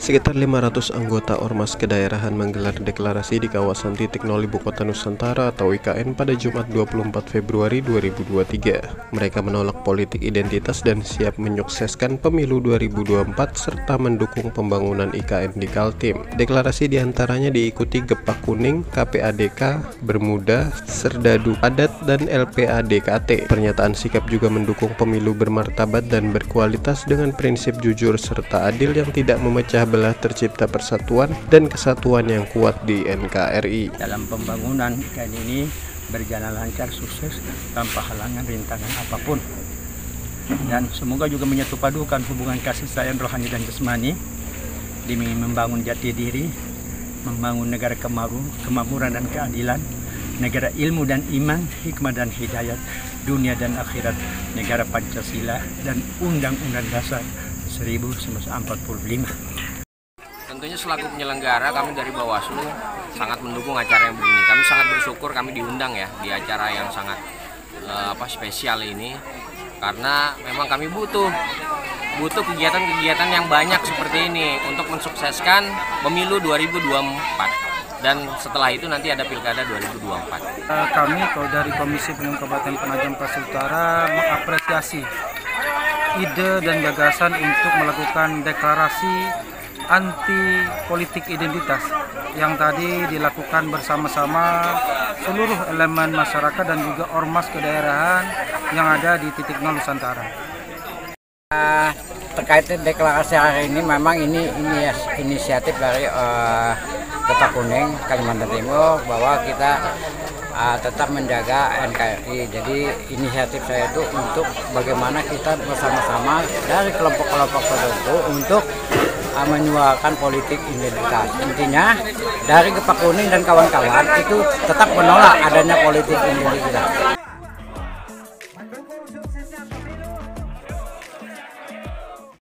Sekitar 500 anggota Ormas Kedaerahan menggelar deklarasi di kawasan Titik Nol Ibu Kota Nusantara atau IKN pada Jumat 24 Februari 2023. Mereka menolak politik identitas dan siap menyukseskan pemilu 2024 serta mendukung pembangunan IKN di Kaltim. Deklarasi diantaranya diikuti Gepak Kuning, KPADK, Bermuda, Serdadu Padat, dan LPADKT. Pernyataan sikap juga mendukung pemilu bermartabat dan berkualitas dengan prinsip jujur serta adil yang tidak memecah belah, tercipta persatuan dan kesatuan yang kuat di NKRI. Dalam pembangunan IKN ini berjalan lancar, sukses tanpa halangan rintangan apapun. Dan semoga juga menyatupadukan hubungan kasih sayang rohani dan jasmani demi membangun jati diri, membangun negara kemakmuran dan keadilan, negara ilmu dan iman, hikmah dan hidayat, dunia dan akhirat, negara Pancasila dan Undang-Undang Dasar 1945. Tentunya selaku penyelenggara kami dari Bawaslu sangat mendukung acara yang begini. Kami sangat bersyukur kami diundang ya di acara yang sangat spesial ini, karena memang kami butuh kegiatan-kegiatan yang banyak seperti ini untuk mensukseskan pemilu 2024 dan setelah itu nanti ada pilkada 2024. Kami kalau dari Komisi Pemilihan Kabupaten Penajam Pasir Utara mengapresiasi ide dan gagasan untuk melakukan deklarasi anti politik identitas yang tadi dilakukan bersama-sama seluruh elemen masyarakat dan juga ormas kedaerahan yang ada di Titik Nol Nusantara. Terkait deklarasi hari ini, memang ini inisiatif dari Gepak Kuning Kalimantan Timur bahwa kita tetap menjaga NKRI. Jadi inisiatif saya itu untuk bagaimana kita bersama-sama dari kelompok-kelompok tertentu untuk menyuarakan politik identitas. Intinya dari Gepak Kuning dan kawan-kawan itu tetap menolak adanya politik identitas.